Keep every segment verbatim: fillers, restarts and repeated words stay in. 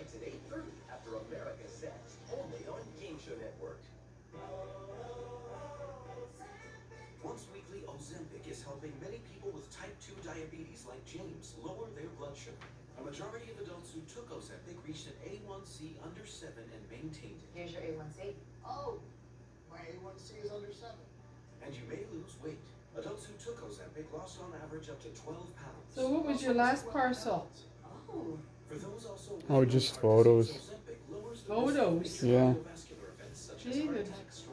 Weeknights at eight thirty after America's Next, only on Game Show Network. Once weekly, Ozempic is helping many people with type two diabetes like James lower their blood sugar. A majority of adults who took Ozempic reached an A one C under seven and maintained it. Here's your A one C. Oh, my A one C is under seven. And you may lose weight. Adults who took Ozempic lost on average up to twelve pounds. So what was your last parcel? Oh. For those also Oh, just photos. Photos? Yeah. David,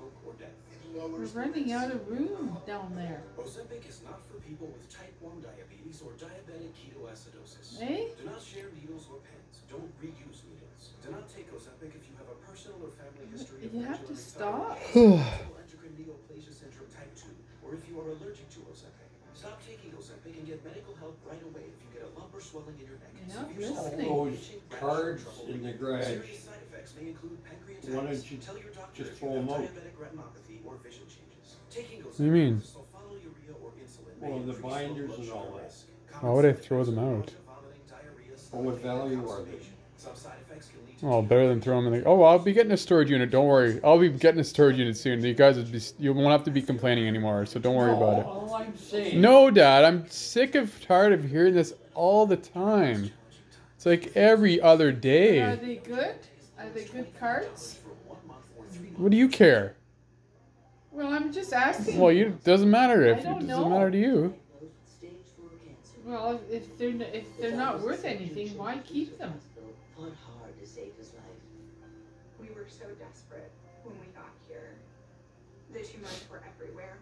we're running out of room down there. Ozempic is not for people with type one diabetes or diabetic ketoacidosis. Eh? Do not share needles or pens. Don't reuse needles. Do not take Ozempic if you have a personal or family history of You have to stop. endocrine neoplasia syndrome type two, or if you are allergic to Ozempic. Stop taking Ozempic and get medical help right away if you get a lump or swelling in your neck. You're not Severe side listening. All effects, those itching, cards rash, in the trouble breathing. garage. Serious side effects may include pancreatitis. Why don't you Tell your doctor just if pull you have them out? diabetic retinopathy or vision changes. Taking What do you mean? sulfonylurea or insulin may Well, the increase binders blood and all sugar that. risk. Why would I throw them out? Vomiting, diarrhea, Well, what value are they? Some side effects can lead to Oh, better than throw them in the... Oh, I'll be getting a storage unit. Don't worry. I'll be getting a storage unit soon. You guys will be... You won't have to be complaining anymore, so don't worry about it. All I'm saying. No, Dad. I'm sick of tired of hearing this all the time. It's like every other Are day. they good? Are they good cards? What do you care? Well, I'm just asking. Well, you doesn't matter if I it don't doesn't know. matter to you. Well, if they're n- if they're not worth anything, why keep them? Fought hard to save his life. We were so desperate when we got here. The tumors were everywhere.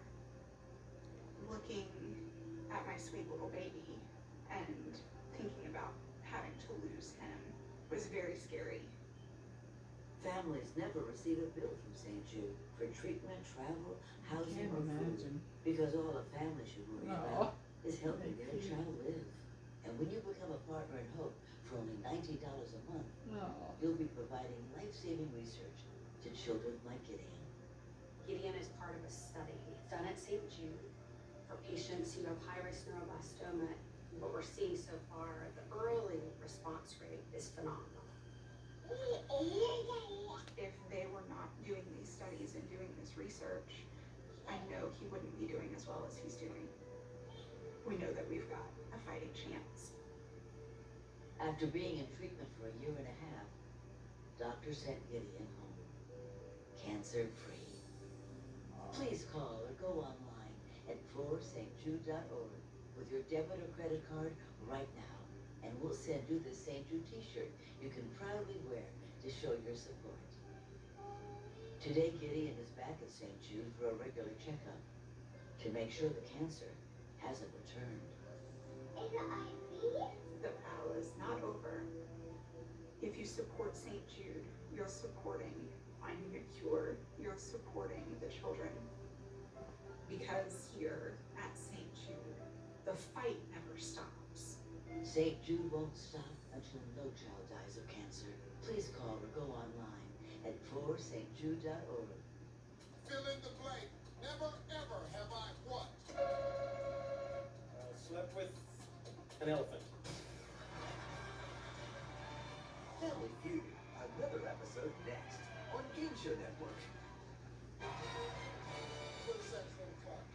Looking at my sweet little baby and thinking about having to lose him was very scary. Families never receive a bill from Saint Jude for treatment, travel, housing, Can't or food. imagine. Because all a family should worry Aw. about is helping their child live. And when you become a partner in Hope for only nineteen dollars a month, Oh. you'll be providing life-saving research to children like Gideon. Gideon is part of a study done at Saint Jude for patients who have high-risk neuroblastoma. What we're seeing so far, the early response rate is phenomenal. If they were not doing these studies and doing this research, I know he wouldn't be doing as well as he's doing. We know that we've got a fighting chance. After being in treatment for a year and a half, doctors sent Gideon home, cancer-free. Please call or go online at for st jude dot org with your debit or credit card right now, and we'll send you this Saint Jude t-shirt you can proudly wear to show your support. Today, Gideon is back at Saint Jude for a regular checkup to make sure the cancer hasn't returned. The battle is not over. If you support Saint Jude, you're supporting finding a cure. You're supporting the children. Because here at Saint Jude, the fight never stops. Saint Jude won't stop until no child dies of cancer. Please call or go online at for st jude dot org. Fill in the blank. Never ever have I what? Uh, slept with an elephant. Family Feud, another episode next on Game Show Network. twenty-seven o'clock.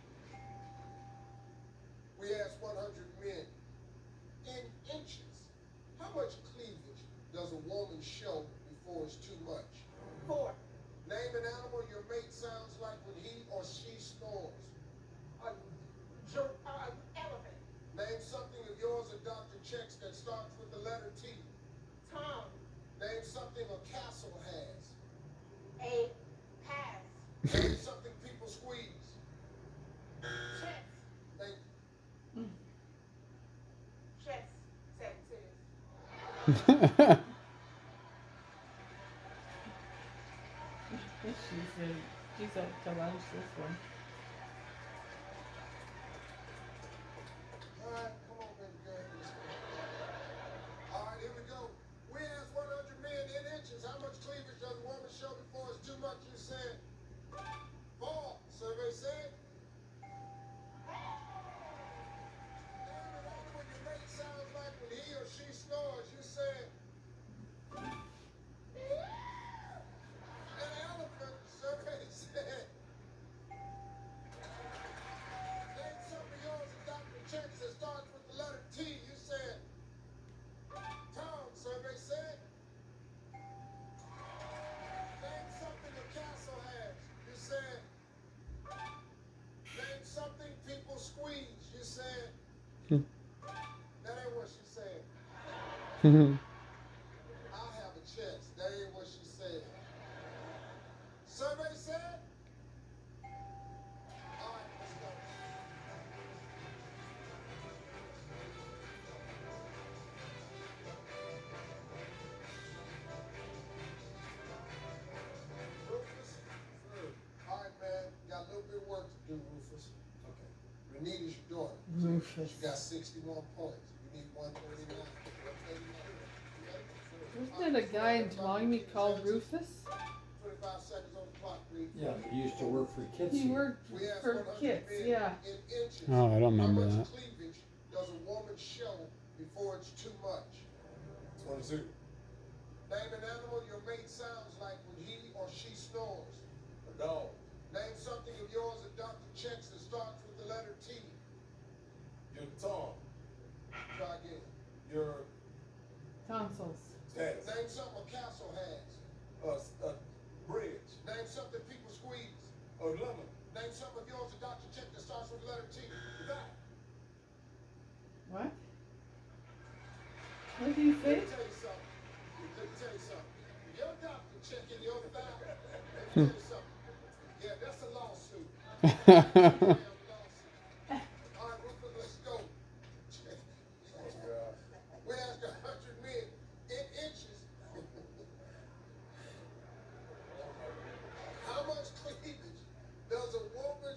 We asked one hundred men in inches. How much cleavage does a woman show before it's too much? Four. Name an animal your mate sounds like when he or she snores. A jo- uh, elephant. Name something of yours a doctor checks that starts with the letter T. Tom. Name something a castle has. A pass. Name something people squeeze. Chest. Thank you. Chest. Seven. She's a, she's up to lunch this one. All right, come on, baby girl. All right, here we go. We asked one hundred men in inches. How much cleavage does a woman show before it's too much? You said four. Survey said. Name an animal your mate sounds like when he or she snores. You said I'll have a chest. That ain't what she said. Survey said? All right, let's go. Rufus? All right, man. Got a little bit of work to do, Rufus. Okay. Renita's your daughter. Rufus. She got sixty-one points. We need one thirty-nine. Wasn't it a guy in Tuolumne called Rufus? twenty-five seconds on the clock, please. Yeah, he used to work for kids. He here. worked We asked for one hundred kids, men yeah. in inches. Oh, I don't remember How that. much cleavage does a woman show before it's too much? twenty-two. Name an animal your mate sounds like when he or she snores. A dog. Name something of yours a doctor checks that starts with the letter T. Your tongue. Try again. Your Tonsils. status. Name something a castle has. A, a bridge. Name something people squeeze. A lemon. Name something of yours a doctor check that starts with the letter T. That. What? What do you Let say? me tell you something. Let me tell you something. Your doctor checking your thigh. Let me tell you something. Yeah, that's a lawsuit. Damn lawsuit. All right, Rufus, let's go. We asked a hundred men in inches. How much cleavage does a woman